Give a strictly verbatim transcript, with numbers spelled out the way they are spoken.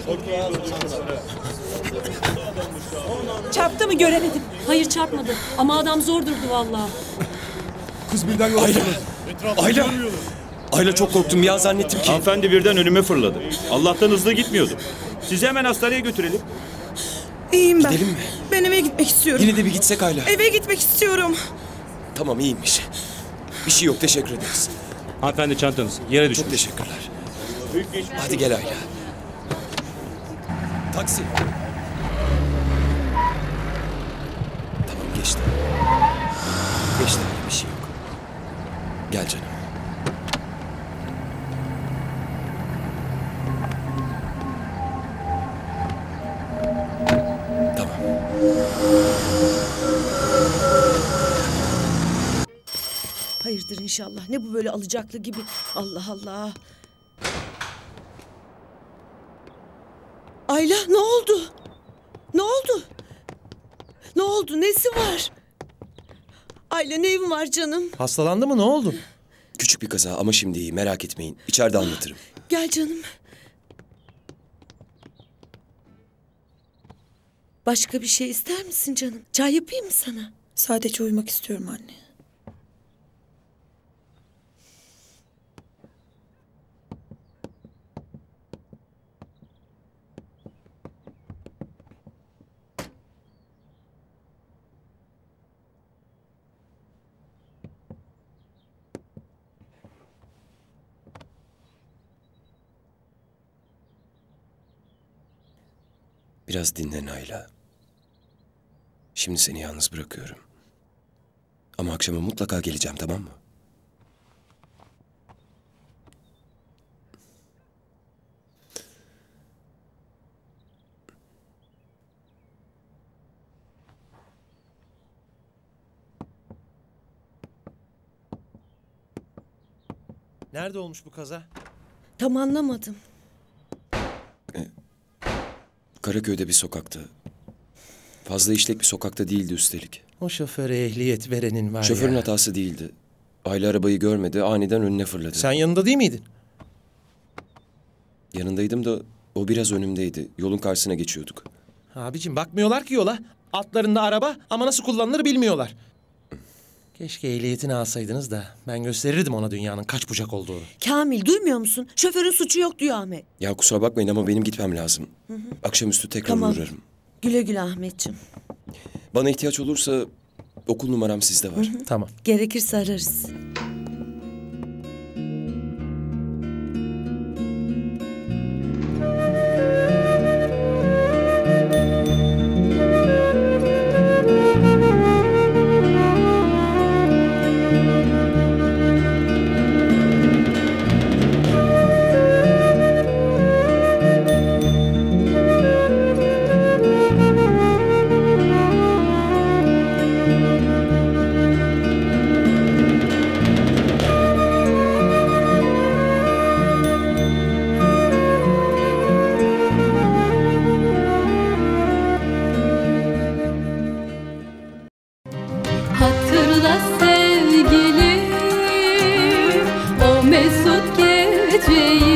Çarptı mı göremedim. Hayır çarpmadı ama adam zor durdu vallahi. Kız birden yola Ayla! Ayla! Ayla çok korktum ya, zannettim ki. Hanımefendi birden önüme fırladı. Allah'tan hızlı gitmiyordu. Sizi hemen hastaneye götürelim. İyiyim ben. Gidelim mi? Ben eve gitmek istiyorum. Yine de bir gitsek Ayla. Eve gitmek istiyorum. Tamam, iyiymiş. Bir şey yok, teşekkür ederiz. Hanımefendi çantanız yere düştü. Çok teşekkürler. Hadi gel Ayla. Taksi. Tamam, geçti. Geçti, bir şey yok. Gel canım. Tamam. Hayırdır inşallah. Ne bu böyle alacaklı gibi. Allah Allah. Ayla ne oldu? Ne oldu? Ne oldu? Nesi var? Ayla neyim var canım? Hastalandı mı? Ne oldu? Küçük bir kaza ama şimdi iyi, merak etmeyin. İçeride anlatırım. Gel canım. Başka bir şey ister misin canım? Çay yapayım mı sana? Sadece uyumak istiyorum anne. Biraz dinlen Ayla. Şimdi seni yalnız bırakıyorum. Ama akşama mutlaka geleceğim, tamam mı? Nerede olmuş bu kaza? Tam anlamadım. Karaköy'de bir sokakta. Fazla işlek bir sokakta değildi üstelik. O şoföre ehliyet verenin var Şoförün ya. hatası değildi. Ayla arabayı görmedi, aniden önüne fırladı. Sen yanında değil miydin? Yanındaydım da o biraz önümdeydi. Yolun karşısına geçiyorduk. Abicim bakmıyorlar ki yola. Altlarında araba ama nasıl kullanılır bilmiyorlar. Keşke ehliyetini alsaydınız da ben gösterirdim ona dünyanın kaç bucak olduğunu. Kamil duymuyor musun? Şoförün suçu yok diyor Ahmet. Ya kusura bakmayın ama benim gitmem lazım. Hı hı. Akşamüstü tekrar Tamam. uğrarım. Güle güle Ahmetciğim. Bana ihtiyaç olursa okul numaram sizde var. Hı hı. Tamam. Gerekirse ararız. Hatırla sevgilim o mesut geceyi.